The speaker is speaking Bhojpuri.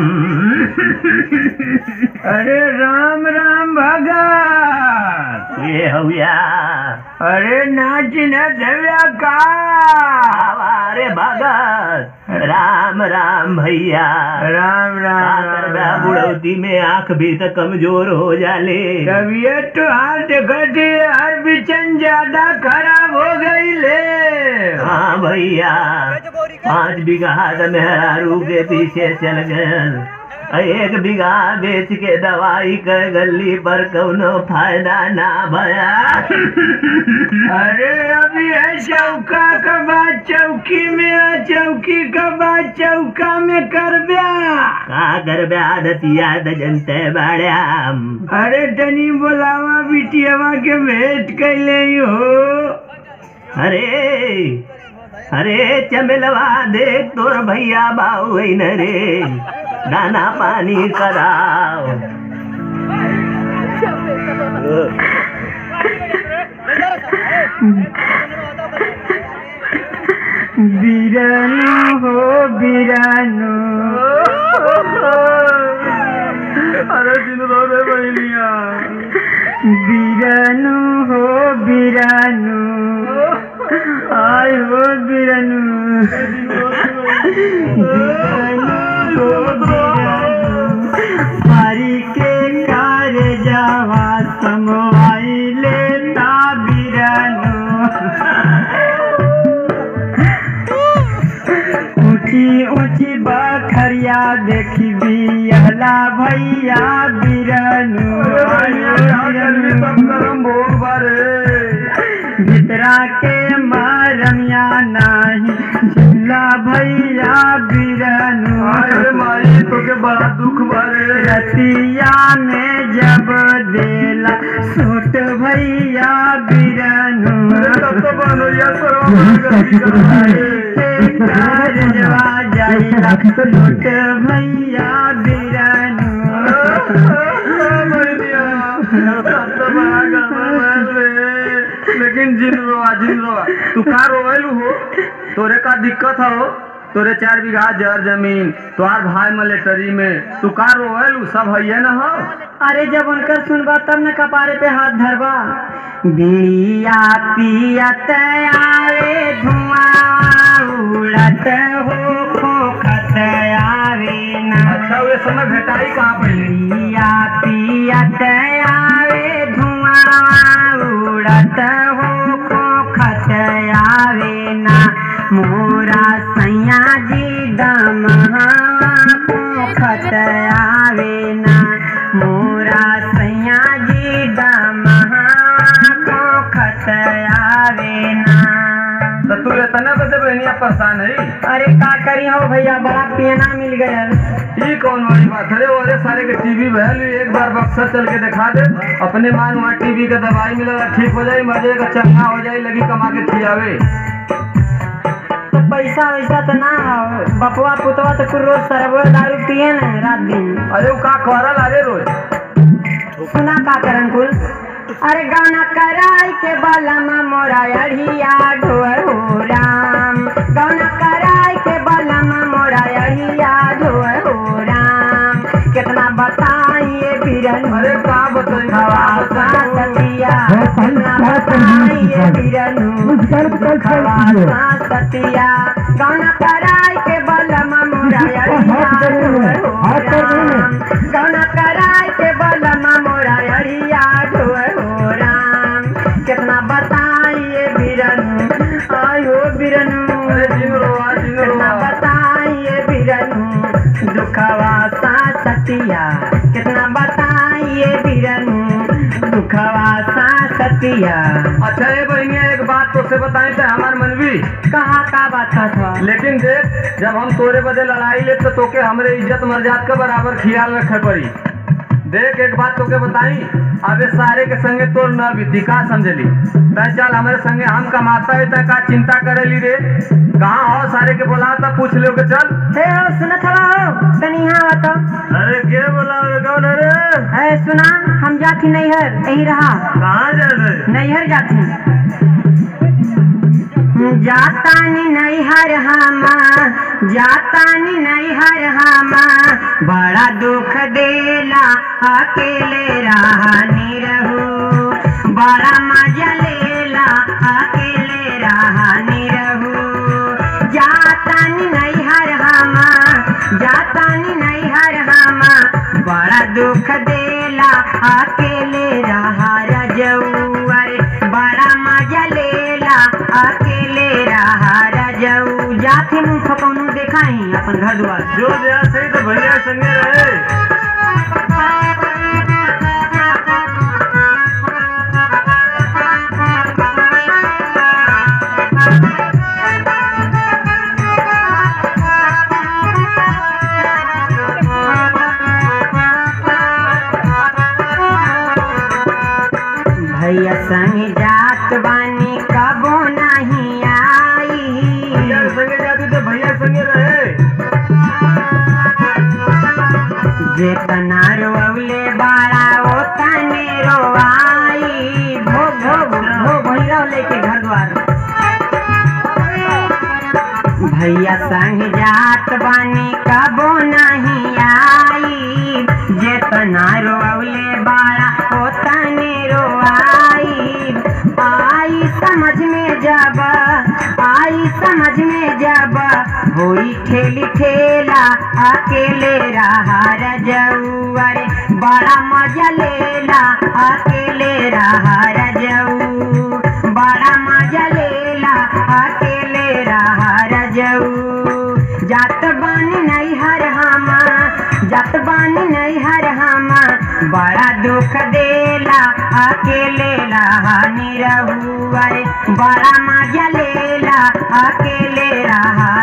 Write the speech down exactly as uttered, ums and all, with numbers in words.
अरे राम राम भगत ये हविया अरे नाच न धव्या का अरे भगत राम राम भैया राम राम राम बुढ़ौती में आंख भी तो कमजोर हो जाले। तबीयत तो हाथ देखती हर बिचन ज्यादा खराब हो गई ले। हाँ भैया पाँच बीघा मेहरारू के पीछे चल गए, एक बीघा बेच के दवाई कर गली पर कौनो फायदा ना भया। अरे अभी है चौका का बात चौकी में, चौकी का बात चौका में कर ब्या का कर ब्या दतिया दजनते बाड़िया। अरे तनी बोलावा बिटियावा के भेंट कैले हो। अरे अरे चमेलवा देख तोर भैया बाऊ न रे, दाना पानी कराओ। बीरानू हो बीरानू, अरे दिन रे बहनिया। बीरानू हो बीरानू, आय हो बीरानू। बीरानू हो बीरानू, मारी के कार जावा समवाई लेता बीरानू। ऊंची ऊंची बखरिया देखी बियला भैया बीरानू। भितरा के मारमिया नाही झूला भैया बीरानू। माई तो के बड़ा दुख भरे रतिया में जब देला सूट भैया बीरानू। जवा जाइला लूट भैया बीरानू। लेकिन जिन रोवा जिन रोवा तू का रोवेलू हो? तोरे का दिक्कत हो? तोरे चार बीघा जर जमीन, तोहार भाई मलेटरी में, तू का रोवेलू? सब है न हो? अरे जब उनकर सुनबा तब न कपारे पे हाथ धरबा। बीड़िया पियत आवे धुआं उड़त हो खोखत आवे ना। अच्छा वे समय भेटाई कहाँ पहले? बीड़िया पियत आवे धुआं उड़त हो खोखत आवे ना। मोरा सैया जी दम खोखत आवे ना। मोरा सैया जी दम खोखत आवे ना। तो तू इतना बजे बहनिया परेशान है? अरे का करी हो भैया, बड़ा पियना मिल गया। ये कौन वाली बात है? अरे सारे के टीवी भैलू एक बार बक्सर चल के दिखा दे, अपने मान वहाँ टीवी का दवाई मिलेगा, ठीक हो जाए, मजे का चंगा हो जाए, लगी कमा के खियावे। तो पैसा वैसा तो ना हो, बपुआ पुतवा तो कुछ रोज सरबो दारू पिए न रात दिन। अरे वो का करल? अरे रोज सुना का करन कुल। अरे गाना कराई के बलमा मोरा अढ़िया ढोए हो राम। गाना कराई के बलमा मोरा अढ़िया ढोए हो राम। कितना बताइए बीरन? अरे का बताइए? खवासा सतिया कितना बताइए बीरनू? खवासा सतिया गाना कराई के बलमा मोरा अढ़िया ढोए हो राम। गाना कराई के बलमा मोरा अढ़िया ढोए हो राम। कितना बताइए बीरनू? आयो बीरनू, कितना बताइए बीरनू? दुखवा सा सतिया कितना बताइए बीरनू? दुखवा सा सतिया। अच्छा ये बहनिया एक बात तो से बताएं तो हमार मनवी कहाँ का बात था? लेकिन देख जब हम तोरे बदे लड़ाई ले तो तोके हमरे इज्जत मर्यादा का बराबर ख्याल रखे पड़ी। देख एक बात तोके बताई, अबे सारे के संगे तोर न बीती का समझली? तय चल हमारे संगे हम कमाता है तय का चिंता करेली रे? कहाँ हो सारे के बोला था पूछ लो के चल। हे हो सुनत हवा हो तनी यहाँ बता। अरे के बोला कौन रे? है सुना हम जाती नैहर, यही रहा। कहाँ जा रहे? नैहर जाती। जातानी नैहर हमा जातानी नैहर हमा बड़ा दुख देला अकेले रहानी रहू बड़ा मजा लेला अकेले रहानी रहू जातानी नैहर हमा जातानी नैहर हमा बड़ा दुख देला अकेले रहा रजऊ अरे बड़ा मजा लेला अकेले रहा रजऊ जाते मुँह फकौनू देखाई अपन घर द्वार जो जया सही तो भैया संगे रहे। भैया संग जात बानी कबो नहीं आई भैया संगे जाती तो भैया संगे रहे। जेतना रोवले बाड़ा ओतने रोवाई भो भो भो भैया लेके घर द्वार भैया संग जात बानी कबो नहीं आई जेतना रोवले बाड़ा ओतने रोवाई आई समझ में जब आई समझ में जब होई ठेली ठेला अकेले रहा रजऊ अरे बड़ा मजा लेला अकेले रहा रजऊ बड़ा मजा लेला अकेले रहा रजऊ जात बानी नैहर हमा जात बानी नैहर हमा बड़ा दुख देला अकेले रहानी रहू अरे बड़ा मजा लेला अकेले रहा